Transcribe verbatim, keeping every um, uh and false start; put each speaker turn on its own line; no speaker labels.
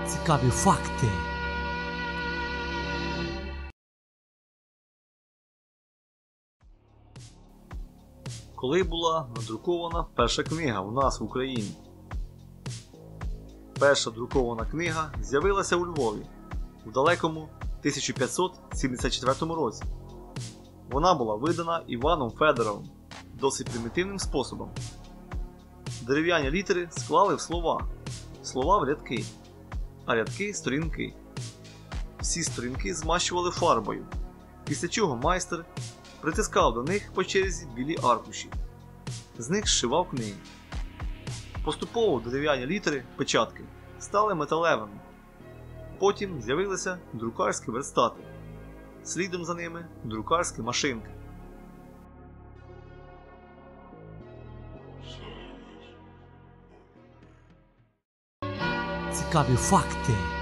Цікаві факти.
Коли була надрукована перша книга у нас в Україні? Перша друкована книга з'явилася у Львові у далекому тисяча п'ятсот сімдесят четвертому році. Вона була видана Іваном Федоровим досить примітивним способом. Дерев'яні літери склали в слова, слова в рядки, а рядки – сторінки. Всі сторінки змащували фарбою, після чого майстер притискав до них по черзі білі аркуші. З них зшивав книги. Поступово дерев'яні літери, печатки, стали металевими. Потім з'явилися друкарські верстати. Слідом за ними друкарські машинки.
Цікаві факти.